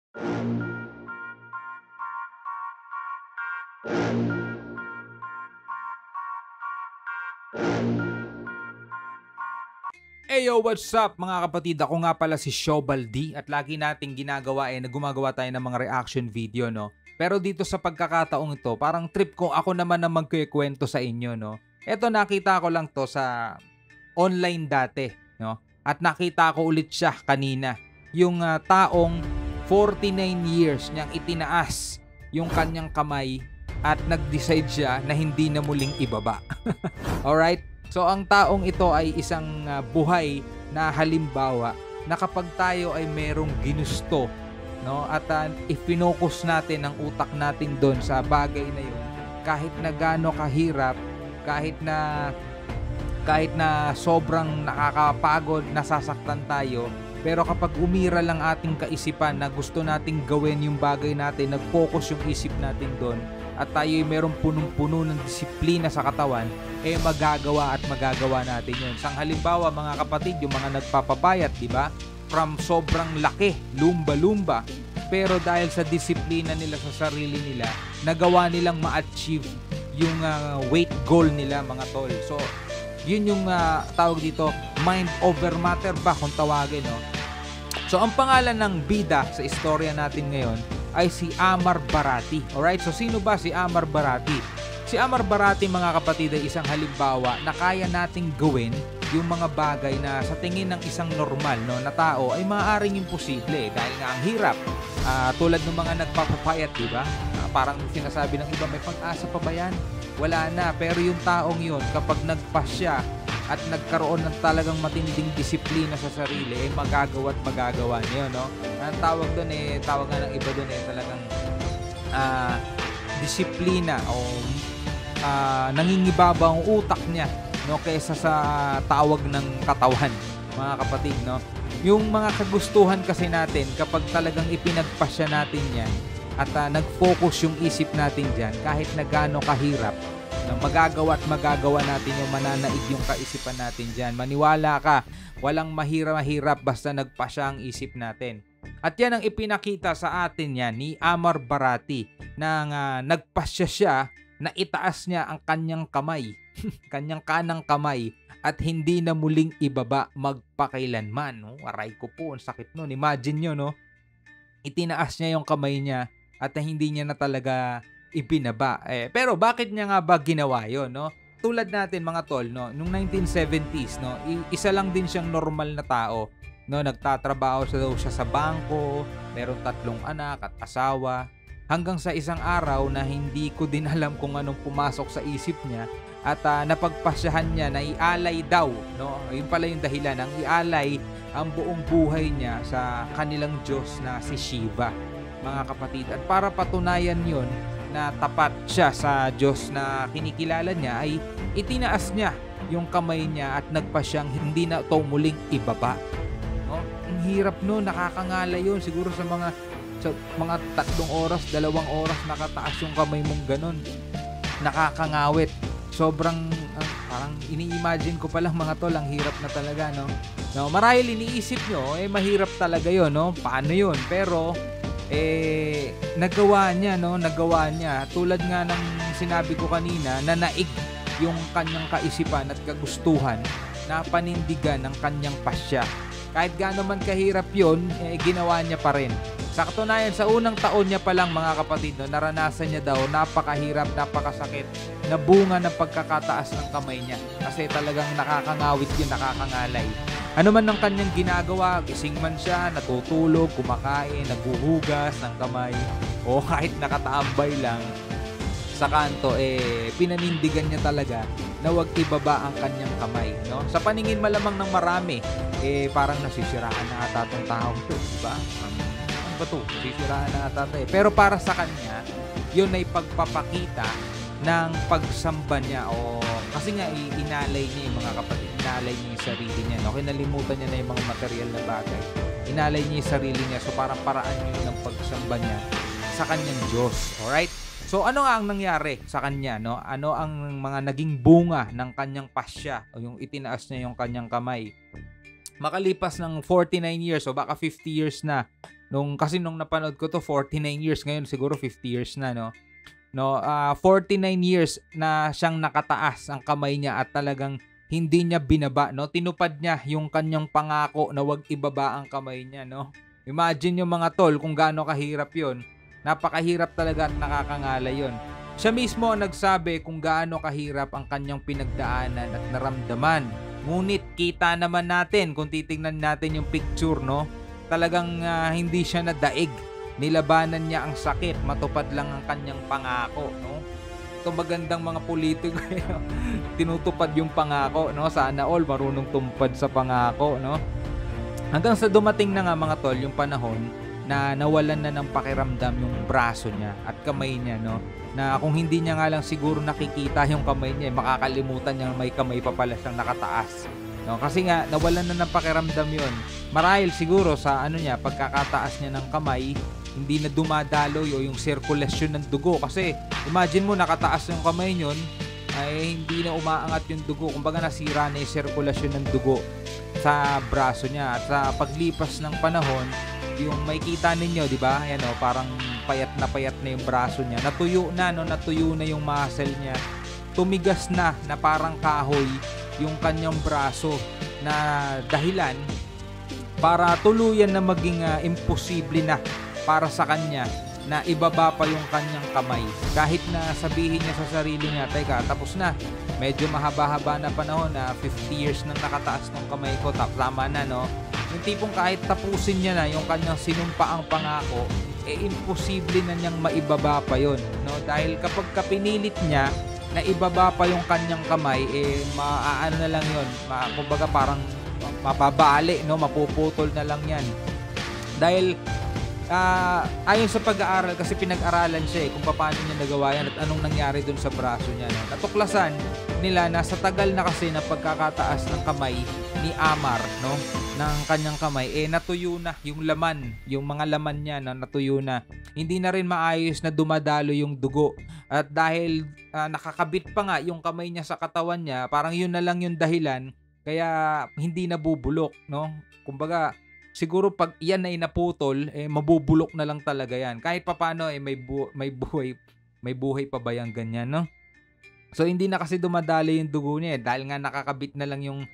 Yo, what's up mga kapatid? Ako nga pala si SHOPEE at lagi nating ginagawa na gumagawa tayo ng mga reaction video, no? Pero dito sa pagkakataong ito, parang trip ko ako naman na magkukwento sa inyo, no? Eto, nakita ko lang to sa online dati, no? At nakita ko ulit siya kanina. Yung taong 49 years niyang itinaas yung kanyang kamay at nag-decide siya na hindi na muling ibaba. Alright? So ang taong ito ay isang buhay na halimbawa na kapag tayo ay merong ginusto, no, at i-focus natin ang utak natin doon sa bagay na yun, kahit na gaano kahirap, kahit na sobrang nakakapagod, nasasaktan tayo, pero kapag umira lang ating kaisipan na gusto nating gawin yung bagay natin, nag-focus yung isip natin doon, at tayo ay merong punong-puno ng disiplina sa katawan, magagawa at magagawa natin yun. Sang halimbawa mga kapatid, yung mga nagpapapayat, di ba? From sobrang laki, lumba-lumba, pero dahil sa disiplina nila sa sarili nila, nagawa nilang ma-achieve yung weight goal nila mga tol. So, yun yung tawag dito, mind over matter ba kung tawagin, no? So, ang pangalan ng bida sa istorya natin ngayon ay si Amar Barati. Alright, so sino ba si Amar Barati? Si Amar Barati mga kapatid ay isang halimbawa na kaya nating gawin yung mga bagay na sa tingin ng isang normal, no, na tao ay maaaring imposible dahil nga ang hirap. Tulad ng mga nagpapapayat, di ba? Parang sinasabi ng iba, may pag-asa pa ba yan? Wala na. Pero yung taong yun, kapag nagpasya at nagkaroon ng talagang matinding disiplina sa sarili, magagawa at magagawa niyo, no? Ang tawag doon tawag nga ng iba doon talagang disiplina o nangingibaba ang utak niya, no, kaysa sa tawag ng katawan, mga kapatid, no? Yung mga kagustuhan kasi natin, kapag talagang ipinagpasya natin yan at nag-focus yung isip natin dyan, kahit na gaano kahirap, magagawa at magagawa natin yung mananaig yung kaisipan natin dyan. Maniwala ka, walang mahirap basta nagpasya ang isip natin. At yan ang ipinakita sa atin yan ni Amar Barati na nagpasya siya na itaas niya ang kanyang kamay, kanyang kanang kamay, at hindi na muling ibaba magpakailanman. No? Aray ko po, ang sakit nun. Imagine nyo, no? Itinaas niya yung kamay niya at hindi niya na talaga ibinaba. Pero bakit niya nga ba ginawa yun, no? Tulad natin mga tol, no, nung 1970s, no, isa lang din siyang normal na tao, no, nagtatrabaho siya sa bangko, meron 3 anak at asawa, hanggang sa isang araw na hindi ko din alam kung anong pumasok sa isip niya at napagpasyahan niya na ialay daw, no, yun pala yung dahilan, ang ialay ang buong buhay niya sa kanilang Diyos na si Shiva, mga kapatid. At para patunayan yun na tapat siya sa Diyos na kinikilala niya, ay itinaas niya yung kamay niya at nagpasyang hindi na ito muling ibaba. No? Ang hirap no, nakakangala yun. Siguro sa mga 3 oras, 2 oras nakataas yung kamay mong ganun. Nakakangawit. Sobrang parang ini-imagine ko pa lang mga tol, ang hirap na talaga, no? No, marahil iniisip nyo, mahirap talaga yun, no? Paano yun? Pero nagawa niya, no? Nagawa niya. Tulad nga ng sinabi ko kanina, na naig yung kanyang kaisipan at kagustuhan na panindigan ng kanyang pasya. Kahit gaano man kahirap yun, ginawa niya pa rin. Sa katunayan, sa unang taon niya pa lang mga kapatid, no, naranasan niya daw napakahirap, napakasakit na bunga ng pagkakataas ng kamay niya. Kasi talagang nakakangawit yun, nakakangalay. Ano man ang kanyang ginagawa, gising man siya, natutulog, kumakain, naghuhugas ng kamay, o kahit nakataambay lang sa kanto, pinanindigan niya talaga na wag ibaba ang kanyang kamay, no? Sa paningin malamang ng marami, parang nasisiraan na ata itong tao, diba? Ano ba ito? Nasisiraan na ata ito. Pero para sa kanya, yun ay pagpapakita ng pagsamba niya, o kasi nga inalay niya yung mga kapatid, inalay niya yung sarili niya, no? Kinalimutan niya na yung mga material na bagay, inalay niya yung sarili niya, so parang paraan niya ng pagsamba niya sa kanyang Diyos. Alright? So ano nga ang nangyari sa kanya, no? Ano ang mga naging bunga ng kanyang pasya o yung itinaas niya yung kanyang kamay? makalipas ng 49 years o baka 50 years na, kasi nung napanood ko to 49 years, ngayon siguro 50 years na, 49 years na siyang nakataas ang kamay niya at talagang hindi niya binaba, tinupad niya yung kanyang pangako na wag ibaba ang kamay niya, Imagine yung mga tol kung gaano kahirap yon. Napakahirap talaga at nakakangalay yon. Siya mismo ang nagsabi kung gaano kahirap ang kanyang pinagdaanan at naramdaman. Ngunit kita naman natin kung titingnan natin yung picture, talagang hindi siya nadaig. Nilabanan niya ang sakit, matupad lang ang kanyang pangako, Ito magandang mga politiko, tinutupad yung pangako, Sana all marunong tumpad sa pangako, Hanggang sa dumating na nga mga tol yung panahon na nawalan na ng pakiramdam yung braso niya at kamay niya, na kung hindi niya nga lang siguro nakikita yung kamay niya, makakalimutan niya may kamay pa pala siyang nakataas. Kasi nga nawalan na ng pakiramdam yun. Marahil siguro sa pagkakataas niya ng kamay, hindi na dumadaloy o yung sirkulasyon ng dugo. Kasi imagine mo nakataas yung kamay niyon, ay hindi na umaangat yung dugo. Kumbaga nasira na yung sirkulasyon ng dugo sa braso niya. At sa paglipas ng panahon, yung makikita ninyo, di ba? Ayan, parang payat na yung braso niya. Natuyo na yung muscle niya. Tumigas na parang kahoy yung kanyang braso, na dahilan para tuluyan na maging imposible na para sa kanya na ibaba pa yung kanyang kamay. Kahit na sabihin niya sa sarili niya, teka, tapos na. Medyo mahaba-haba na panahon na 50 years nang nakataas ng kamay ko, tama na, Yung tipong kahit tapusin niya na yung kanyang sinumpaang pangako, imposible na niyang maibaba pa yun, Dahil kapag kapinilit niya na ibaba pa yung kanyang kamay, maaano na lang yun, kumbaga parang mapabali, mapuputol na lang yan. Dahil ayon sa pag-aaral, kasi pinag-aralan siya kung paano niya nagawa yan at anong nangyari dun sa braso niya, Natuklasan nila na sa tagal na kasi na pagkakataas ng kamay ni Amar, ng kanyang kamay, natuyo na yung laman, yung mga laman niya natuyo na. Hindi na rin maayos na dumadalo yung dugo. At dahil nakakabit pa nga yung kamay niya sa katawan niya, parang yun na lang yung dahilan kaya hindi nabubulok, Kumbaga, siguro pag yan ay naputol, mabubulok na lang talaga yan. Kahit papaano may buhay pa ba yung ganyan, So hindi na kasi dumadalo yung dugo niya, dahil nga nakakabit na lang yung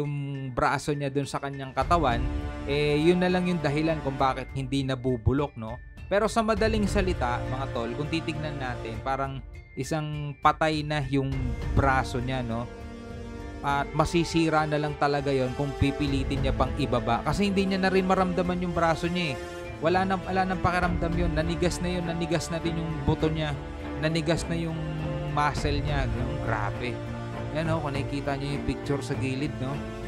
braso niya dun sa kanyang katawan, yun na lang yung dahilan kung bakit hindi nabubulok, Pero sa madaling salita, mga tol, kung titignan natin, parang isang patay na yung braso niya, At masisira na lang talaga yon kung pipilitin niya pang ibaba. Kasi hindi niya na rin maramdaman yung braso niya, Wala nang pakiramdam yun. Nanigas na din yung buto niya. Nanigas na yung muscle niya. Grabe. Yan, kung nakikita niyo yung picture sa gilid,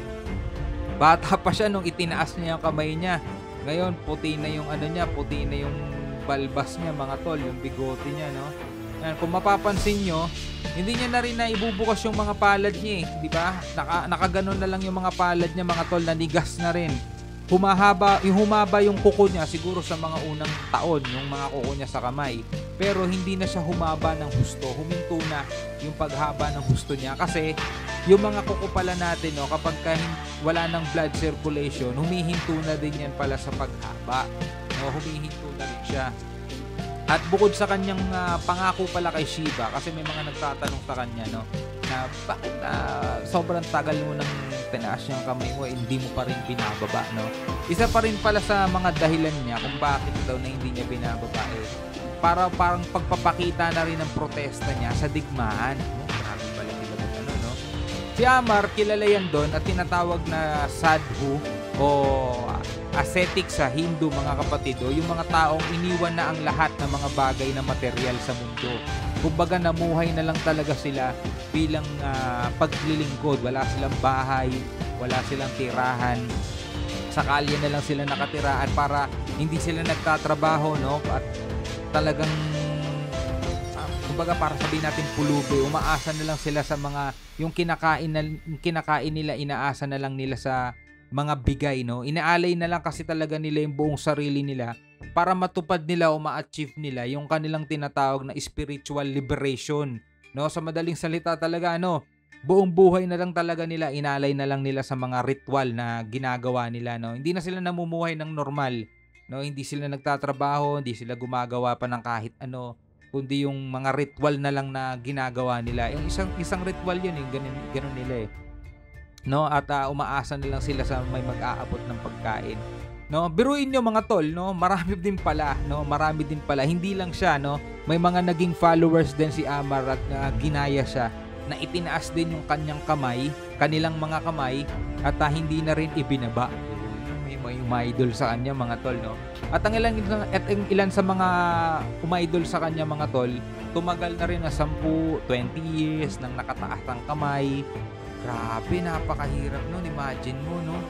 Bata pa siya nung itinaas niya yung kamay niya. Ngayon, puti na yung puti na yung balbas niya, mga tol, yung bigote niya, Yan, kung mapapansin nyo, hindi niya na rin na ibubukas yung mga palad niya, di ba? Nakaganon na lang yung mga palad niya, mga tol, nanigas na rin. Humaba yung kuko niya siguro sa mga unang taon, yung mga kuko niya sa kamay. Pero hindi na siya humaba ng husto. Huminto na yung paghaba ng husto niya. Kasi yung mga kuko pala natin, kapag wala ng blood circulation, humihinto na din yan pala sa paghaba. Humihinto na rin siya. At bukod sa kanyang pangako pala kay Shiva, kasi may mga nagtatanong sa kanya, na bakit sobrang tagal mo nang tinaas yung kamay mo, hindi mo pa rin binababa, Isa pa rin pala sa mga dahilan niya kung bakit daw na hindi niya binababa, parang pagpapakita na rin ng protesta niya sa digmaan. Grabe pala nila mag Si Amar, kilala yan doon at tinatawag na sadhu o ascetic sa Hindu, mga kapatid, yung mga taong iniwan na ang lahat ng mga bagay na material sa mundo. Kumbaga namuhay na lang talaga sila bilang paglilingkod. Wala silang bahay, wala silang tirahan. Sa kalye na lang sila nakatira at para hindi sila nagtatrabaho, at talagang kumbaga para sabihin natin pulubi, umaasa na lang sila sa mga yung kinakain nila, inaasa na lang nila sa mga bigay, Inaalay na lang kasi talaga nila yung buong sarili nila para matupad nila o ma-achieve nila yung kanilang tinatawag na spiritual liberation, Sa madaling salita talaga, buong buhay na lang talaga nila, inalay na lang nila sa mga ritual na ginagawa nila, no? Hindi na sila namumuhay ng normal, no? Hindi sila nagtatrabaho, hindi sila gumagawa pa ng kahit ano, kundi yung mga ritual na lang na ginagawa nila. Yung isang ritual yun, yung ganun nila eh. No? At umaasa na lang sila sa may mag-aabot ng pagkain. No, biruin nyo mga tol, no? Marami din pala, no? Marami din pala. Hindi lang siya, no? May mga naging followers din si Amar at ginaya siya na itinaas din yung kanyang kamay, kanilang mga kamay at hindi na rin ibinaba. May umidol sa kanya mga tol, no? At ang ilan sa mga umidol sa kanya mga tol, tumagal na rin na 10, 20 years nang nakataas ang kamay. Grabe, napakahirap nun. Imagine mo, no?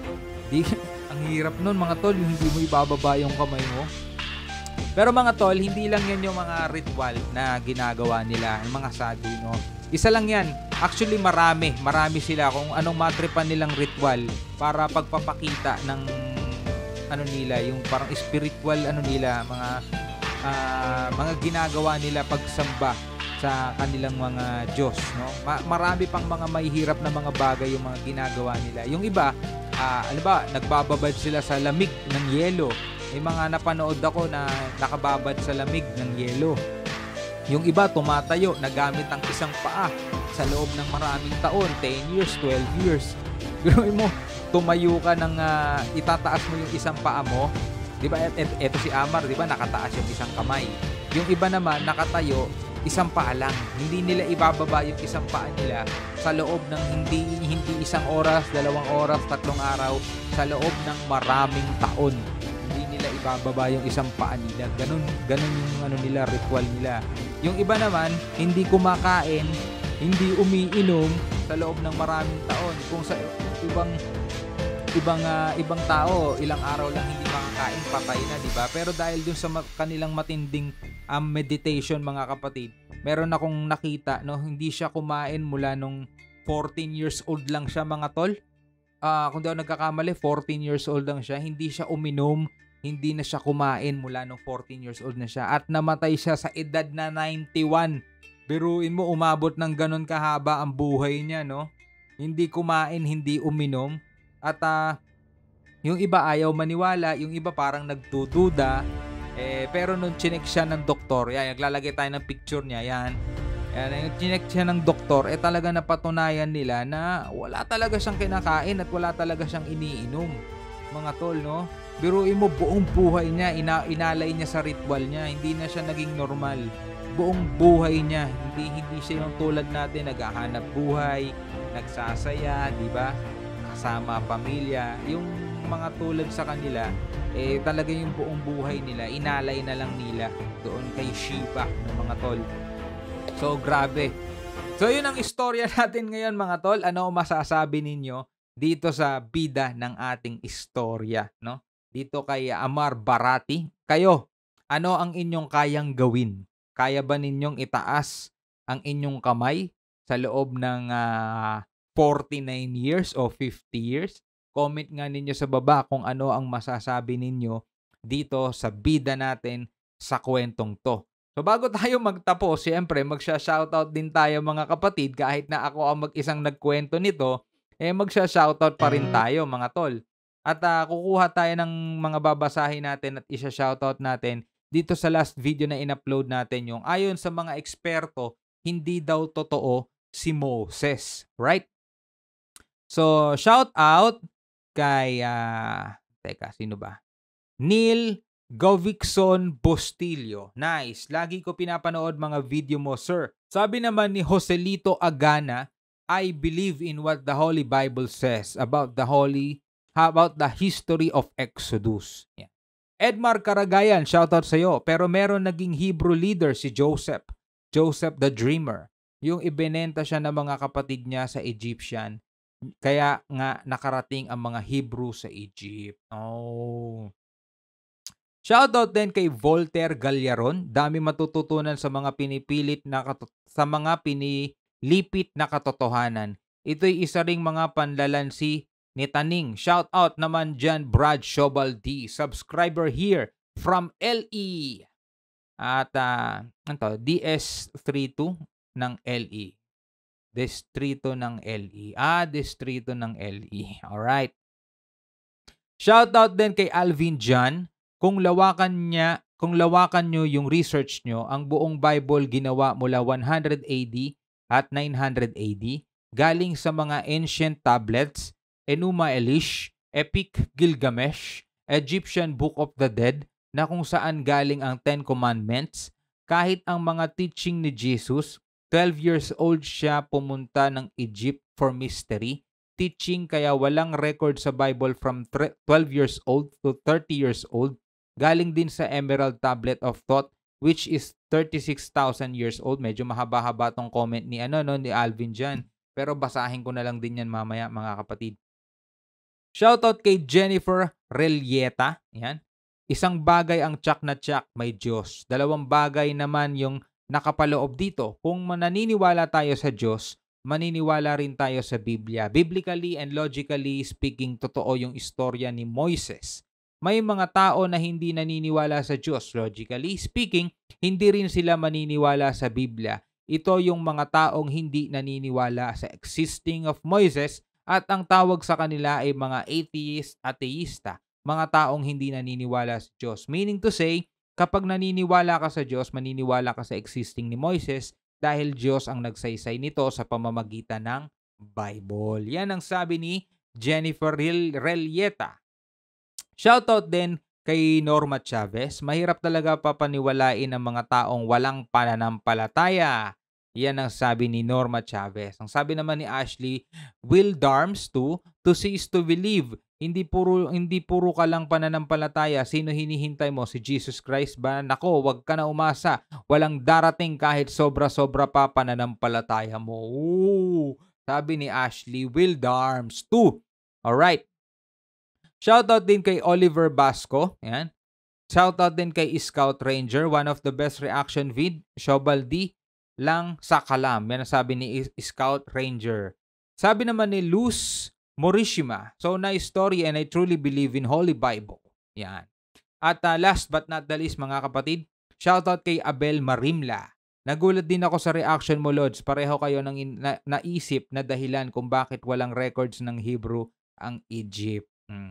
Ang hirap nun mga tol, yung hindi mo ibababa yung kamay mo. Pero mga tol, hindi lang yan yung mga ritual na ginagawa nila, yung mga sadhu, no? Isa lang yan. Actually, marami sila kung anong matripan nilang ritual para pagpapakita ng ano nila, yung parang spiritual ano nila, mga ginagawa nila pagsamba sa kanilang mga Diyos, no? Marami pang mga mahihirap na mga bagay yung mga ginagawa nila. Yung iba, ano ba, nagbababad sila sa lamig ng yelo. May mga napanood ako na nakababad sa lamig ng yelo. Yung iba tumatayo na gamit ang isang paa sa loob ng maraming taon, 10 years, 12 years. Pero mo, tumayo ka ng itataas mo yung isang paa mo. 'Di ba? Eto si Amar, 'di ba, nakataas yung isang kamay. Yung iba naman nakatayo, isang paa lang. Hindi nila ibababa yung isang paa nila sa loob ng hindi isang oras, 2 oras, 3 araw, sa loob ng maraming taon. Hindi nila ibababa yung isang paa nila. Ganun yung ano nila, ritual nila. Yung iba naman, hindi kumakain, hindi umiinom sa loob ng maraming taon. Kung sa ibang tao, ilang araw lang hindi makakain, patay na, di ba? Pero dahil dun sa kanilang matinding meditation, mga kapatid, meron akong nakita, no, hindi siya kumain mula nung 14 years old lang siya mga tol. Kung di ako nagkakamali, 14 years old lang siya. Hindi siya uminom, hindi na siya kumain mula nung 14 years old na siya. At namatay siya sa edad na 91. Biruin mo, umabot ng ganun kahaba ang buhay niya, no? Hindi kumain, hindi uminom. At yung iba ayaw maniwala, yung iba parang nagdududa. Pero nung chinek siya ng doktor, yan, naglalagay tayo ng picture niya, yan. Yung chinek siya ng doktor, talaga napatunayan nila na wala talaga siyang kinakain at wala talaga siyang iniinom. Mga tol, no? Biruin mo, buong buhay niya, inalay niya sa ritual niya. Hindi na siya naging normal. Buong buhay niya, hindi siya yung tulad natin, naghahanap buhay, nagsasaya, di ba? Kasama pamilya. Yung mga tulad sa kanila, talaga yung buong buhay nila, inalay na lang nila doon kay Shiva ng mga tol. So, grabe. So, yun ang istorya natin ngayon mga tol. Ano masasabi ninyo dito sa bida ng ating istorya, no? Dito kay Amar Barati. Kayo, ano ang inyong kayang gawin? Kaya ba ninyong itaas ang inyong kamay sa loob ng 49 years o 50 years? Comment nga ninyo sa baba kung ano ang masasabi ninyo dito sa bida natin sa kwentong to. So bago tayo magtapos, siyempre magsha-shoutout din tayo mga kapatid. Kahit na ako ang mag-isang nagkwento nito, magsha-shoutout pa rin tayo mga tol. At kukuha tayo ng mga babasahin natin at isa-shoutout natin dito sa last video na in-upload natin, yung ayon sa mga eksperto, hindi daw totoo si Moses. Right? So, shoutout kay, teka, sino ba? Neil Govixon Bustillo. Nice. Lagi ko pinapanood mga video mo, sir. Sabi naman ni Joselito Agana, I believe in what the Holy Bible says about the history of Exodus. Yeah. Edmar Karagayan, shoutout sa'yo. Pero meron naging Hebrew leader si Joseph the Dreamer. Yung ibinenta siya ng mga kapatid niya sa Egyptian. Kaya nga nakarating ang mga Hebrew sa Egypt. Oh. Shoutout din kay Voltaire Gallaron. Dami matututunan sa mga pinilipit na katotohanan. Ito'y isa ring mga panlalansi ni Taning. Shoutout naman dyan Brad Shobaldi. Subscriber here from LE. At DS32 ng LE. Distrito ng LE. Distrito ng LE. Alright. Shoutout din kay Alvin John. Kung lawakan nyo yung research nyo, ang buong Bible ginawa mula 100 AD at 900 AD, galing sa mga ancient tablets, Enuma Elish, Epic Gilgamesh, Egyptian Book of the Dead, na kung saan galing ang Ten Commandments. Kahit ang mga teaching ni Jesus, 12 years old siya pumunta ng Egypt for mystery teaching, kaya walang record sa Bible from 12 years old to 30 years old. Galing din sa Emerald Tablet of Thought, which is 36,000 years old. Medyo mahaba-haba tong comment ni ni Alvin dyan. Pero basahin ko na lang din yan mamaya, mga kapatid. Shoutout kay Jennifer Relieta. Yan. Isang bagay ang tsak na tsak, may Diyos. Dalawang bagay naman yung nakapaloob dito. Kung mananiniwala tayo sa Diyos, maniniwala rin tayo sa Biblia. Biblically and logically speaking, totoo yung istorya ni Moises. May mga tao na hindi naniniwala sa Diyos. Logically speaking, hindi rin sila maniniwala sa Biblia. Ito yung mga taong hindi naniniwala sa existing of Moises at ang tawag sa kanila ay mga atheista. Mga taong hindi naniniwala sa Diyos. Meaning to say, kapag naniniwala ka sa Diyos, maniniwala ka sa existing ni Moises dahil Diyos ang nagsaysay nito sa pamamagitan ng Bible. Yan ang sabi ni Jennifer Relieta. Shoutout din kay Norma Chavez. Mahirap talaga papaniwalain ang mga taong walang pananampalataya. Yan ang sabi ni Norma Chavez. Ang sabi naman ni Ashley, Will Darms to see is to believe. Hindi puro ka lang pananampalataya. Sino hinihintay mo? Si Jesus Christ ba? Nako, wag ka na umasa. Walang darating kahit sobra-sobra pa pananampalataya mo. Sabi ni Ashley, Will Darms to. Alright. Shoutout din kay Oliver Basco. Yan. Shoutout din kay Scout Ranger. One of the best reaction vid. Shobaldi lang sa kalam. Yan ang sabi ni Scout Ranger. Sabi naman ni Luz Morishima. So nice story and I truly believe in Holy Bible. Yan. At last but not the least, mga kapatid, shoutout kay Abel Marimla. Nagulat din ako sa reaction mo, Lods. Pareho kayo ng naisip na dahilan kung bakit walang records ng Hebrew ang Egypt.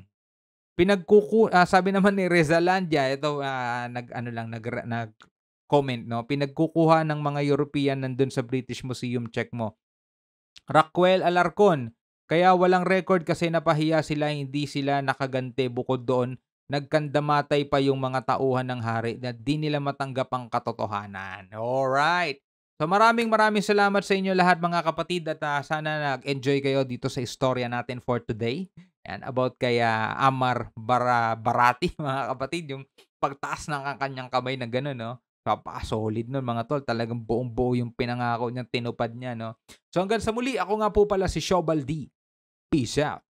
Sabi naman ni Rezalandia, ito nag-comment, no? Pinagkukuha ng mga European nandun sa British Museum, check mo. Raquel Alarcon, kaya walang record kasi napahiya sila, hindi sila nakagante. Bukod doon, nagkandamatay pa yung mga tauhan ng hari na di nila matanggap ang katotohanan. Alright. So maraming salamat sa inyo lahat, mga kapatid, at sana nag-enjoy kayo dito sa istorya natin for today. And about kay Amar Barati, mga kapatid, yung pagtaas ng kanyang kamay na gano'n, no? Solid nun, mga tol. Talagang buong-buo yung pinangako niya, tinupad niya, no? So hanggang sa muli, ako nga po pala si Shobaldi. Peace out.